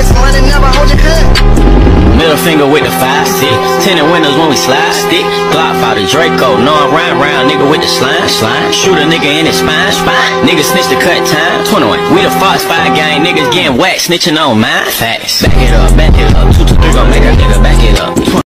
Ice money, never hold your cut. Middle finger with the 5-6, tinted windows when we slide stick. Glock out the Draco, know I'm round nigga with the slime. Shoot a nigga in his spine. Niggas snitch the cut time. 21, we the Fox 5 gang, niggas getting whacked, snitching on mine. Facts. Back it up, 2 to 3 gon' make a nigga back it up.